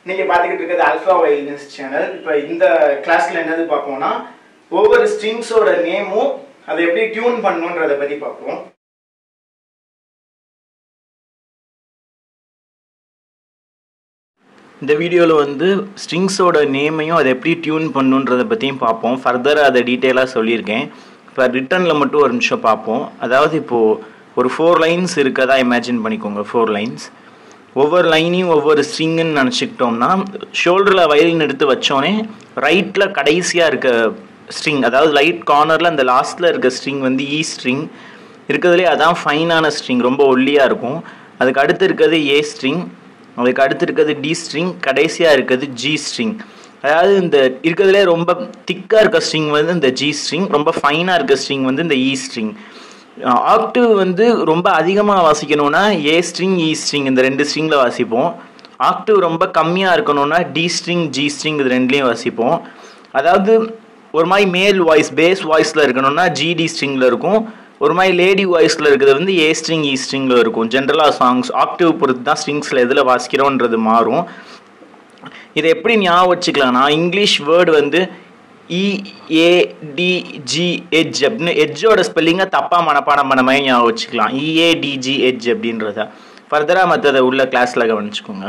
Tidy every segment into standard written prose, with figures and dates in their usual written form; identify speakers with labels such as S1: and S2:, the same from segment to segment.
S1: நீங்க பாத்துக்கிட்டு இருக்கிறது ஆல்பா வயலின்ஸ் சேனல். இப்போ இந்த கிளாஸ்ல என்னது பார்ப்போம்னா ஒவ்வொரு ஸ்ட்ரிங்ஸோட நேமும் அதை எப்படி டியூன் பண்ணணும்ன்றத பத்தி பார்ப்போம். இந்த வீடியோவில் வந்து ஸ்ட்ரிங்ஸோட நேமையும் அதை எப்படி டியூன் பண்ணுன்றதை பற்றியும் பார்ப்போம். ஃபர்தராக அதை டீட்டெயிலாக சொல்லியிருக்கேன். இப்போ ரிட்டனில் மட்டும் ஒரு நிமிஷம் பார்ப்போம். அதாவது இப்போது ஒரு 4 லைன்ஸ் இருக்கதா இமேஜின் பண்ணிக்கோங்க. 4 லைன்ஸ், ஒவ்வொரு லைனையும் ஒவ்வொரு ஸ்ட்ரிங்குன்னு நினச்சிக்கிட்டோம்னா ஷோல்டரில் வயலின் எடுத்து வச்சோடனே ரைட்டில் கடைசியாக இருக்க ஸ்ட்ரிங், அதாவது லைட் கார்னரில் அந்த லாஸ்ட்டில் இருக்க ஸ்ட்ரிங் வந்து இ ஸ்ட்ரிங் இருக்கிறதுலே அதான் ஃபைனான ஸ்ட்ரிங், ரொம்ப ஒல்லியாக இருக்கும். அதுக்கு அடுத்து இருக்கிறது ஏ ஸ்ட்ரிங், அதுக்கு அடுத்து இருக்கிறது டி ஸ்ட்ரிங், கடைசியாக இருக்கிறது ஜி ஸ்ட்ரிங். அதாவது இந்த இருக்கிறதுலே ரொம்ப திக்காக இருக்க ஸ்ட்ரிங் வந்து இந்த ஜி ஸ்ட்ரிங், ரொம்ப ஃபைனாக இருக்க ஸ்ட்ரிங் வந்து இந்த இ ஸ்ட்ரிங். ஆக்டிவ் வந்து ரொம்ப அதிகமாக வாசிக்கணும்னா ஏ ஸ்ட்ரிங் இ ஸ்ட்ரிங் இந்த 2 ஸ்ட்ரிங்கில் வாசிப்போம். ஆக்டிவ் ரொம்ப கம்மியாக இருக்கணும்னா டி ஸ்ட்ரிங் ஜி ஸ்ட்ரிங் இது 2லேயும் வாசிப்போம். அதாவது ஒரு மாதிரி மேல் வாய்ஸ் பேஸ் வாய்ஸில் இருக்கணும்னா ஜிடி ஸ்ட்ரிங்கில் இருக்கும். ஒரு மாதிரி லேடி வாய்ஸில் இருக்கிறது வந்து ஏ ஸ்ட்ரிங் இ ஸ்ட்ரிங்கில் இருக்கும். ஜென்ரலாக சாங்ஸ் ஆக்டிவ் பொறுத்து தான் ஸ்ட்ரிங்ஸில் எதில் வாசிக்கிறோன்றது மாறும். இதை எப்படி ஞாபகம் வச்சுக்கலாம்னா இங்கிலீஷ் வேர்டு வந்து இஏடிஜி எட்ஜ் அப்படின்னு எட்ஜோட ஸ்பெல்லிங்கை தப்பாக மனப்பாடம் பண்ண மாதிரி ஞாபகம் வச்சுக்கலாம். இஏடிஜி எட்ஜ் அப்படின்றத ஃபர்தராக மற்றதை உள்ள கிளாஸில் கவனிச்சுக்கோங்க.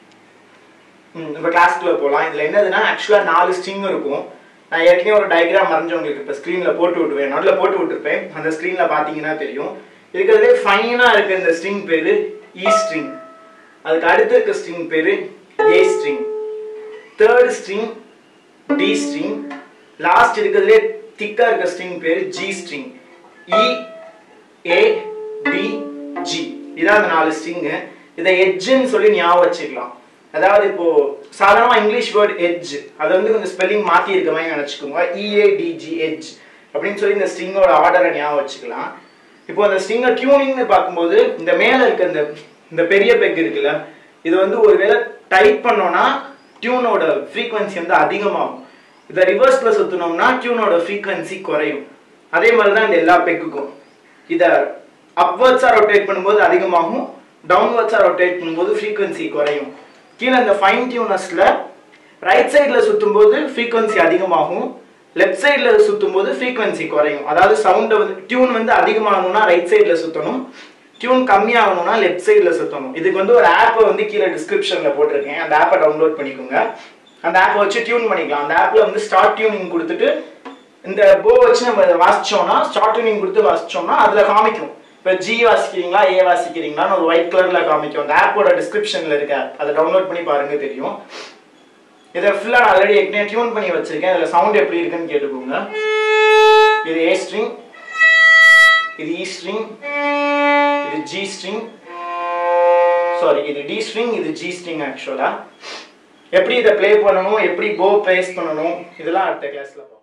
S1: இப்போ கிளாஸ்க்குள்ளே போகலாம். இதில் என்னதுன்னா ஆக்சுவலாக 4 ஸ்ட்ரிங் இருக்கும். நான் ஏற்கனவே ஒரு டயக்ராம் வரைஞ்சவங்களுக்கு இப்போ ஸ்க்ரீனில் போட்டு விட்டுருவேன், நடுவில் போட்டு விட்டுருப்பேன். அந்த ஸ்க்ரீனில் பார்த்தீங்கன்னா தெரியும். இருக்கிறதே ஃபைனாக இருக்க இந்த ஸ்ட்ரிங் பேர் இ ஸ்ட்ரிங், அதுக்கு அடுத்து இருக்க ஸ்ட்ரிங் பேர் A string, third string D string, last இருக்கிறதுலே திக்காக இருக்க ஸ்ட்ரிங் பேர் G string. E A D G இதான் அந்த 4 ஸ்ட்ரிங்கு. இதை எட்ஜுன்னு சொல்லி ஞாபகம் வச்சுக்கலாம். அதாவது இப்போ சாதாரணமா இங்கிலீஷ் வேர்ட் எட்ஜ் அதை வந்து கொஞ்சம் ஸ்பெல்லிங் மாற்றி இருக்க மாதிரி நினச்சிக்கோங்க. இஏடிஜி எட்ஜ் அப்படின்னு சொல்லி இந்த ஸ்ட்ரிங்கோட ஆர்டரை ஞாபகம் வச்சுக்கலாம். இப்போ அந்த ஸ்ட்ரிங்கை டியூனிங்னு பார்க்கும்போது இந்த மேலே இருக்க இந்த பெரிய பெக் இருக்குல்ல, இது வந்து ஒரு வேளை டைப் பண்ணோம்னா டியூனோட ஃப்ரீக்வன்சி வந்து அதிகமாகும். இதை ரிவர்ஸில் சுற்றினோம்னா டியூனோட ஃப்ரீக்வன்சி குறையும். அதே மாதிரி தான் இந்த எல்லா பெக்குக்கும். இதை அப்வர்ட்ஸாக ரொட்டேட் பண்ணும்போது அதிகமாகும், டவுன்வர்ட்ஸாக ரொட்டேட் பண்ணும்போது ஃப்ரீக்வன்சி குறையும். கீழே இந்த ஃபைன் டியூனர்ஸில் ரைட் சைடில் சுற்றும் போது ஃப்ரீக்வன்சி அதிகமாகும், லெஃப்ட் சைடில் சுற்றும் போது ஃப்ரீக்வன்சி குறையும். அதாவது சவுண்டை வந்து டியூன் வந்து அதிகமாகணும்னா ரைட் சைடில் சுற்றணும், டியூன் கம்மியாகணும்னா லெஃப்ட் சைடில் சுற்றணும். இதுக்கு வந்து ஒரு ஆப்பை வந்து கீழே டிஸ்கிரிப்ஷனில் போட்டிருக்கேன். அந்த ஆப்பை டவுன்லோட் பண்ணிக்கோங்க. அந்த ஆப்பை வச்சு டியூன் பண்ணிக்கலாம். அந்த ஆப்பில் வந்து ஸ்டார்ட் டியூனிங் கொடுத்துட்டு இந்த போ வச்சு நம்ம வாசிச்சோம்னா ஸ்டார்ட் டியூனிங் கொடுத்து வாசிச்சோம்னா அதில் காமிக்கும். இப்போ ஜி வாசிக்கிறீங்களா ஏ வாசிக்கிறீங்களான்னு ஒரு ஒயிட் கலரில் காமிக்கும். அந்த ஆப்போட டிஸ்கிரிப்ஷனில் இருக்க அதை டவுன்லோட் பண்ணி பாருங்க தெரியும். இதை ஃபுல்லாக நான் ஆல்ரெடி ஏற்கனவே டியூன் பண்ணி வச்சிருக்கேன். அதில் சவுண்ட் எப்படி இருக்குன்னு கேட்டுக்கோங்க. இது ஏ ஸ்ட்ரிங், இது இ ஸ்ட்ரிங், இது ஜி ஸ்ட்ரிங், சாரி இது டி ஸ்ட்ரிங், இது ஜி ஸ்ட்ரிங். ஆக்சுவலாக எப்படி இதை ப்ளே பண்ணணும், எப்படி போ ப்ளேஸ் பண்ணணும் இதெல்லாம் அடுத்த கிளாஸில்